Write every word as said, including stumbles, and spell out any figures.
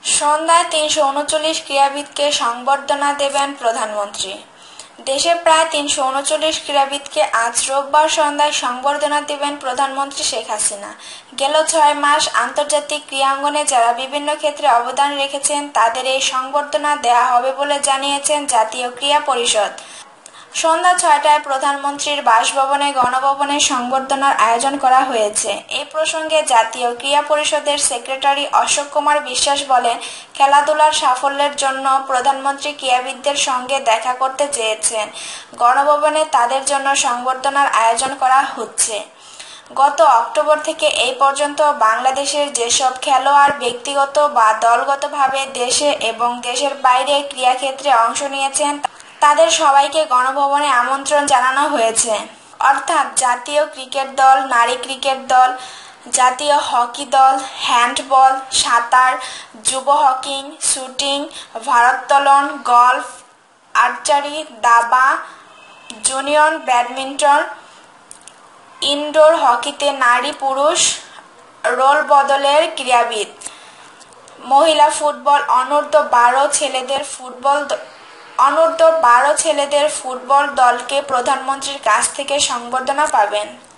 সন্ধ্যায় তিনশো উনচল্লিশ ক্রীড়াবিদকে সংবর্ধনা দেবেন প্রধানমন্ত্রী। দেশে প্রায় তিনশো উনচল্লিশ ক্রীড়াবিদকে আজ রোববার সন্ধ্যায় সংবর্ধনা দেবেন প্রধানমন্ত্রী শেখ হাসিনা। গেল ছয় মাস আন্তর্জাতিক ক্রীড়াঙ্গনে যারা বিভিন্ন ক্ষেত্রে অবদান রেখেছেন তাদের এই সংবর্ধনা দেয়া হবে বলে জানিয়েছেন জাতীয় ক্রীড়া পরিষদ। সন্ধ্যা ছয়টায় প্রধানমন্ত্রীর বাসভবনে গণভবনে সংবর্ধনার আয়োজন করা হয়েছে। এই প্রসঙ্গে জাতীয় ক্রীড়া পরিষদের সেক্রেটারি অশোক কুমার বিশ্বাস বলেন, খেলাধুলার সাফল্যের জন্য প্রধানমন্ত্রী ক্রীড়াবিদদের সঙ্গে দেখা করতে চেয়েছেন। গণভবনে তাদের জন্য সংবর্ধনার আয়োজন করা হচ্ছে। গত অক্টোবর থেকে এই পর্যন্ত বাংলাদেশের যেসব খেলোয়াড় ব্যক্তিগত বা দলগতভাবে দেশে এবং দেশের বাইরে ক্রীড়াক্ষেত্রে অংশ নিয়েছেন তাদের সবাইকে গণভবনে আমন্ত্রণ জানানো হয়েছে। অর্থাৎ জাতীয় ক্রিকেট দল, নারী ক্রিকেট দল, জাতীয় হকি দল, হ্যান্ডবল, সাঁতার, যুব হকি, শুটিং, ভারোত্তোলন, গলফ, আর্চারি, দাবা, জুনিয়র ব্যাডমিন্টন, ইনডোর হকিতে নারী পুরুষ রোল বদলের ক্রীড়াবিদ, মহিলা ফুটবল, অনূর্ধ্ব বারো ছেলেদের ফুটবল অনূর্ধ্ব বারো ছেলেদের ফুটবল দলকে প্রধানমন্ত্রীর কাছ থেকে সংবর্ধনা পাবেন।